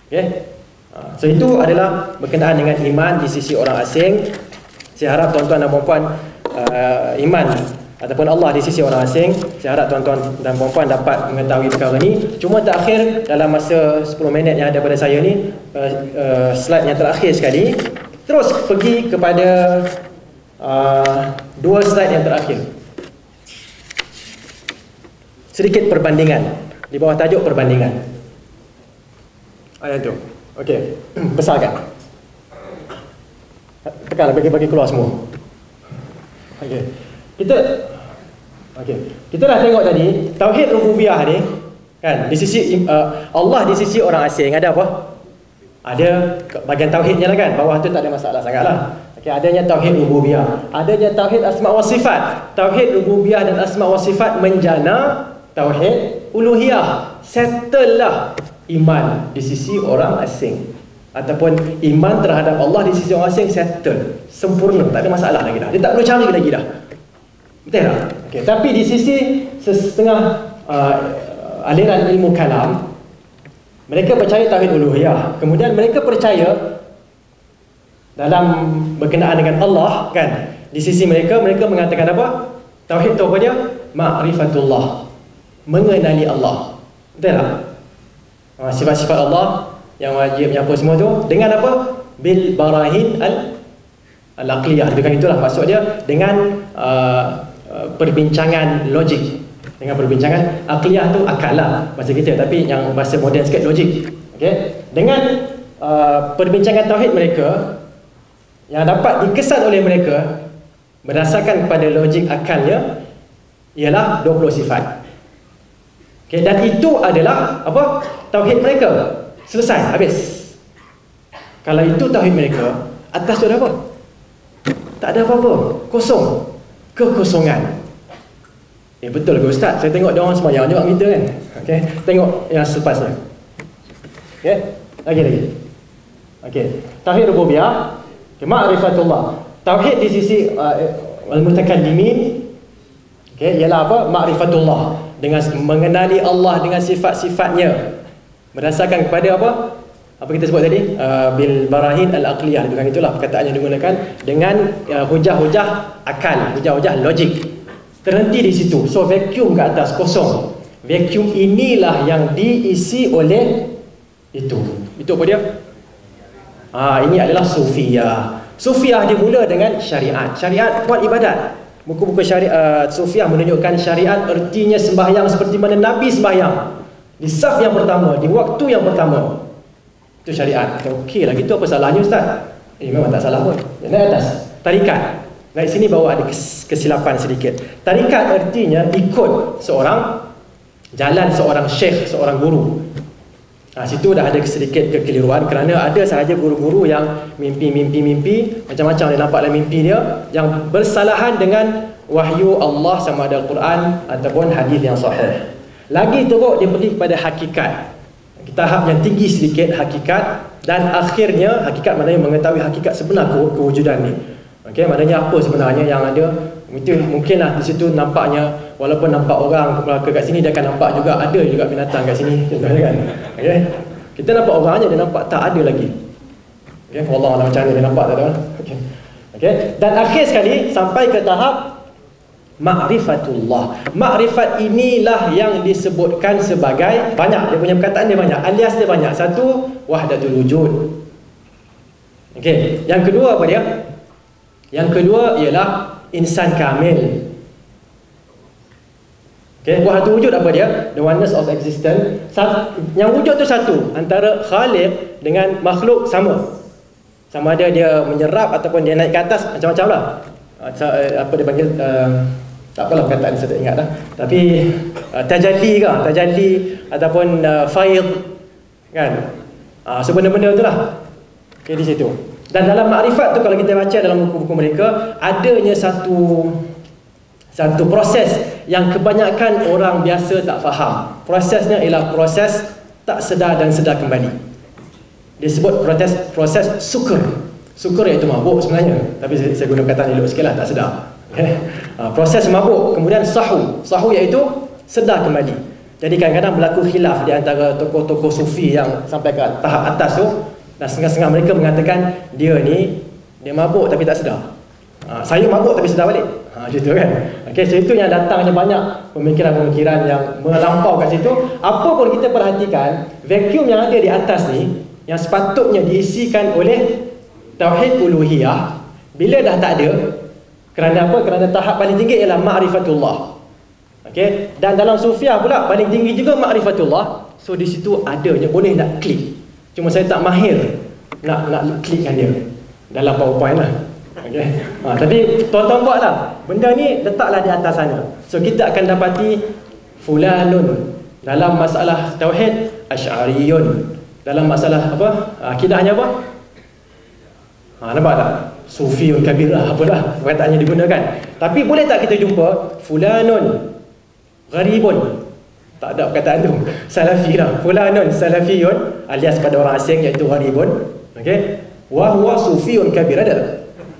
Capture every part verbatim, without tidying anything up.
Okay? So itu adalah berkenaan dengan iman di sisi orang asing. Saya harap tuan-tuan dan puan-puan uh, iman ataupun Allah di sisi orang asing, saya harap tuan-tuan dan puan-puan dapat mengetahui perkara ni. Cuma terakhir dalam masa sepuluh minit yang ada pada saya ni, uh, uh, slide yang terakhir sekali, terus pergi kepada uh, dua slide yang terakhir. Sedikit perbandingan di bawah tajuk perbandingan. Ayat tu. Okey, besarkan. Tekan, bagi-bagi keluar semua. Okey. Kita okey. Kita dah tengok tadi tauhid rububiyah ni kan, di sisi uh, Allah di sisi orang asing ada apa? Ada bahagian tauhidnya lah kan. Bawah tu tak ada masalah sangatlah. Okey, adanya tauhid rububiyah, adanya tauhid asma wa sifat. Tauhid rububiyah dan asma wa sifat menjana tauhid uluhiyah. Settle lah iman di sisi orang asing ataupun iman terhadap Allah di sisi orang asing, settle, sempurna, tak ada masalah lagi dah. Dia tak perlu cari lagi dah. Betul tak? Okay. Tapi di sisi setengah uh, aliran ilmu kalam, mereka percaya tauhid uluhiyah, kemudian mereka percaya dalam berkenaan dengan Allah kan, di sisi mereka mereka mengatakan apa? Tauhid tu apa dia? Ma'rifatullah, mengenali Allah. Betul tak? Ha, sifat-sifat Allah yang wajib, yang apa semua tu dengan apa? Bil barahin al al-aqliyah. Dengan itulah maksud dia, dengan uh, uh, perbincangan logik. Dengan perbincangan aqliyah tu akal lah bahasa kita, tapi yang bahasa moden sikit logik. Okey. Dengan uh, perbincangan tauhid mereka yang dapat dikesan oleh mereka berdasarkan kepada logik akalnya ialah dua puluh sifat. Okey, dan itu adalah apa? Tauhid mereka. Selesai, habis. Kalau itu tauhid mereka, atas tu ada apa? Tak ada apa-apa, kosong. Kekosongan. Eh betul ke Ustaz? Saya tengok dia orang sembahyang juga kita kan. Okey, tengok yang selepasnya. Okey, lagi lagi. Okey, tauhid rububiyah, okay, ma'rifatullah. Tauhid di sisi uh, al-mutakallimin, okey, ialah apa? Ma'rifatullah, dengan mengenali Allah dengan sifat-sifatnya berdasarkan kepada apa? Apa kita sebut tadi? Uh, bil barahin al-aqliyah. Dengan itulah perkataan yang digunakan, dengan uh, hujah-hujah akal, hujah-hujah logik. Terhenti di situ. So vacuum ke atas, kosong. Vacuum inilah yang diisi oleh itu. Itu apa dia? Ah, ini adalah Sufiyah. Sufiyah dimula dengan syariat. Syariat buat ibadat. Buku-buku syariat uh, Sufiyah menunjukkan syariat ertinya sembahyang seperti mana Nabi sembahyang. Di saf yang pertama, di waktu yang pertama. Itu syariat. Okey lah, gitu apa salahnya Ustaz? Eh memang tak salah pun. Naik atas. Tarikat. Naik sini bawa ada kesilapan sedikit. Tarikat artinya ikut seorang, jalan seorang syekh, seorang guru. Nah, situ dah ada sedikit kekeliruan, kerana ada sahaja guru-guru yang mimpi-mimpi-mimpi macam-macam dia nampak dalam mimpi dia, yang bersalahan dengan wahyu Allah sama ada Al-Quran ataupun hadis yang sahih. Lagi teruk dia pergi kepada hakikat, tahap yang tinggi sedikit, hakikat, dan akhirnya hakikat maknanya mengetahui hakikat sebenar kewujudan ni. Okey, maknanya apa sebenarnya yang ada. Itu mungkinlah di situ nampaknya, walaupun nampak orang Melaka kat sini, dia akan nampak juga ada juga binatang kat sini, contohnya kan. Okey, kita nampak orang aja, dia nampak tak ada lagi. Okey, wallah alam macam mana dia nampak tak ada. Okey. Okey, dan akhir sekali sampai ke tahap ma'rifatullah. Ma'rifat inilah yang disebutkan sebagai, banyak dia punya perkataan dia banyak, alias dia banyak. Satu, wahdatul wujud. Okey, yang kedua apa dia? Yang kedua ialah insan kamil. Okey, wahdatul wujud apa dia? The oneness of existence. Yang wujud tu satu, antara khaliq dengan makhluk sama. Sama ada dia menyerap ataupun dia naik ke atas, macam-macam lah. Apa dia panggil, uh, tak apalah perkataan saya tak ingat dah. Tapi uh, tajalli ke, tajalli ataupun uh, faid kan. Uh, so benda-benda tu lah. Okay, di situ. Dan dalam makrifat tu, kalau kita baca dalam buku-buku mereka, adanya satu satu proses yang kebanyakan orang biasa tak faham. Prosesnya ialah proses tak sedar dan sedar kembali. Dia sebut proses proses sukur. Sukur iaitu mabuk sebenarnya, tapi saya, saya guna perkataan elok sikit lah, tak sedar. Okay. Uh, proses mabuk. Kemudian sahu. Sahu iaitu sedar kembali. Jadi kadang-kadang berlaku khilaf di antara tokoh-tokoh sufi yang sampai ke tahap atas tu, dan setengah-setengah mereka mengatakan dia ni dia mabuk tapi tak sedar. Ha, saya mabuk tapi sedar balik. Ha, macam tu kan. Okey, so itu yang datangnya banyak pemikiran-pemikiran yang melampau kat situ. Apa pun kita perhatikan, vacuum yang ada di atas ni yang sepatutnya diisikan oleh tauhid uluhiyah, bila dah tak ada, kerana apa? Kerana tahap paling tinggi ialah ma'rifatullah. Okey, dan dalam sufiah pula paling tinggi juga ma'rifatullah. So di situ adanya boleh nak klik. Cuma saya tak mahir nak nak klikkan dia dalam PowerPoint lah. Okey. Ha, tapi tuan-tuan buatlah. Benda ni letaklah di atas sana. So kita akan dapati fulanun dalam masalah tauhid asy'ariyun. Dalam masalah apa? Akidahnya apa? Ha, nampak tak? Sufiyun kabirah apalah perkataannya digunakan. Tapi boleh tak kita jumpa fulanun gharibun, tak ada perkataan tu, salafi lah, fulanun salafiyun alias pada orang asing iaitu gharibun, okey, wa huwa sufiyun kabir, ada tak?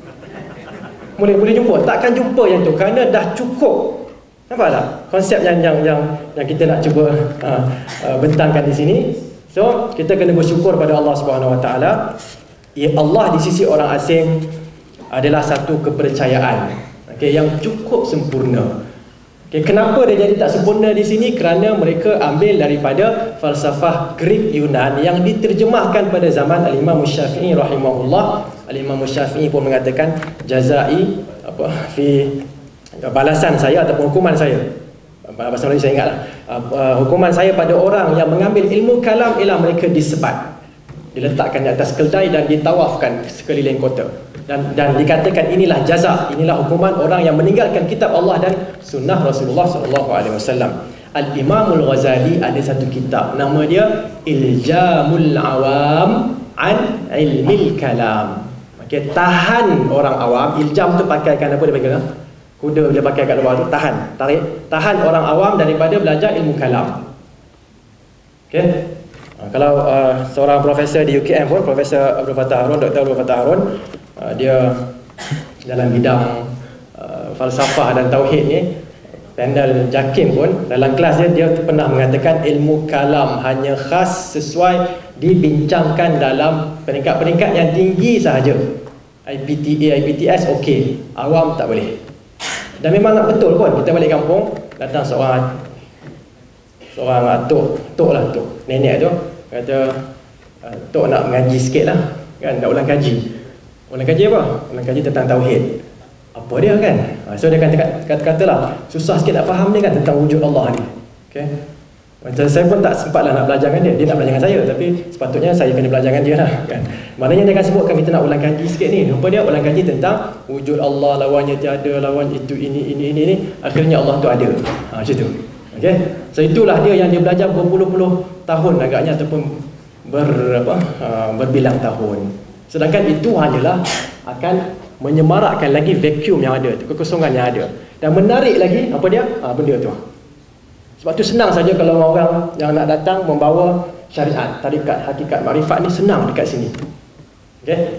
Boleh boleh jumpa, takkan jumpa yang tu kerana dah cukup. Nampak tak konsep yang yang yang, yang kita nak cuba uh, uh, bentangkan di sini. So kita kena bersyukur pada Allah Subhanahu Wa Taala. Ya, Allah di sisi orang asing adalah satu kepercayaan, okey, yang cukup sempurna. Okay, kenapa dia jadi tak sempurna di sini? Kerana mereka ambil daripada falsafah Greek Yunan yang diterjemahkan pada zaman Al-Imam Syafi'i rahimahullah. Al-Imam Syafi'i pun mengatakan jazai apa fi balasan saya ataupun hukuman saya. Bahasa Melayu saya ingatlah. Hukuman saya pada orang yang mengambil ilmu kalam ialah mereka disebat, diletakkan di atas keldai dan ditawafkan sekeliling kota. Dan, dan dikatakan inilah jaza, inilah hukuman orang yang meninggalkan kitab Allah dan sunnah Rasulullah sallallahu alaihi wasallam. Al-Imamul Ghazali ada satu kitab, nama dia Iljamul Awam an Ilmil Kalam. Okay, tahan orang awam. Iljam tu pakaikan apa dia pegang? Kuda dia pakai kat luar tu, tahan, tarik, tahan orang awam daripada belajar ilmu kalam. Okay. Kalau uh, seorang profesor di U K M pun, Profesor Abdul Fattah Harun, Doktor Abdul Fattah Harun, uh, dia dalam bidang uh, falsafah dan tauhid ni, panel JAKIM pun dalam kelas dia, dia pernah mengatakan ilmu kalam hanya khas sesuai dibincangkan dalam peringkat-peringkat yang tinggi sahaja. I P T A, I P T S okey, awam tak boleh. Dan memang betul pun, kita balik kampung, datang seorang seorang atuk, tok lah tok, nenek tu kata, tok nak mengaji sikit lah kan, nak ulang kaji. Ulang kaji apa? Ulang kaji tentang tauhid. Apa dia kan? So dia kata-kata lah, susah sikit nak faham ni kan tentang wujud Allah ni. Okay? Macam saya pun tak sempat lah nak belajar dengan dia. Dia nak belajar dengan saya, tapi sepatutnya saya kena belajar dengan dia lah kan. Maknanya dia akan sebutkan kita nak ulang kaji sikit ni. Apa dia? Ulang kaji tentang wujud Allah, lawannya tiada, lawan itu, ini, ini, ini, ini. Akhirnya Allah tu ada. Ha, macam tu. Okay? So itulah dia yang dia belajar berpuluh-puluh tahun agaknya, ataupun ber, apa, uh, berbilang tahun. Sedangkan itu hanyalah akan menyemarakkan lagi vacuum yang ada, kekosongan yang ada, dan menarik lagi apa dia? Ha, benda tu. Sebab tu senang saja kalau orang yang nak datang membawa syariat, tarikat, hakikat, makrifat ni senang dekat sini. Okay?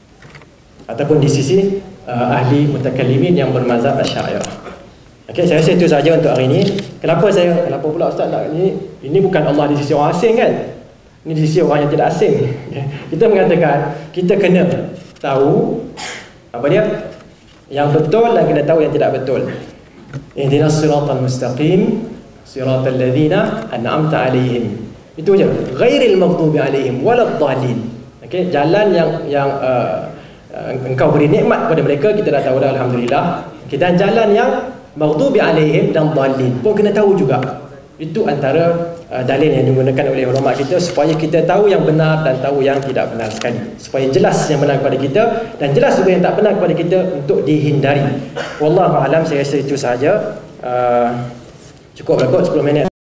Ataupun di sisi uh, ahli mutakallimin yang bermazhab Asy'ariyah. Okey, saya rasa itu saja untuk hari ini. Kenapa saya, kenapa pula Ustaz nak ini? Ini bukan Allah di sisi orang asing kan? Ini di sisi orang yang tidak asing. Okay. Kita mengatakan kita kena tahu apa dia? Yang betul dan kena tahu yang tidak betul. Ihdinas siratal mustaqim, siratal ladzina an'amta 'alaihim. Itu aja. Ghairil maghdubi 'alaihim waladdallin. Okey, jalan yang yang uh, uh, engkau beri nikmat kepada mereka, kita dah tahu dah, alhamdulillah. Okay, dan jalan yang maghdubi alaihim dan dhalin pun kena tahu juga. Itu antara uh, dalil yang digunakan oleh ulama kita supaya kita tahu yang benar dan tahu yang tidak benar sekali, supaya jelas yang benar kepada kita dan jelas juga yang tak benar kepada kita untuk dihindari. Wallahu a'lam. Saya rasa itu sahaja. uh, Cukup lah kot sepuluh minit.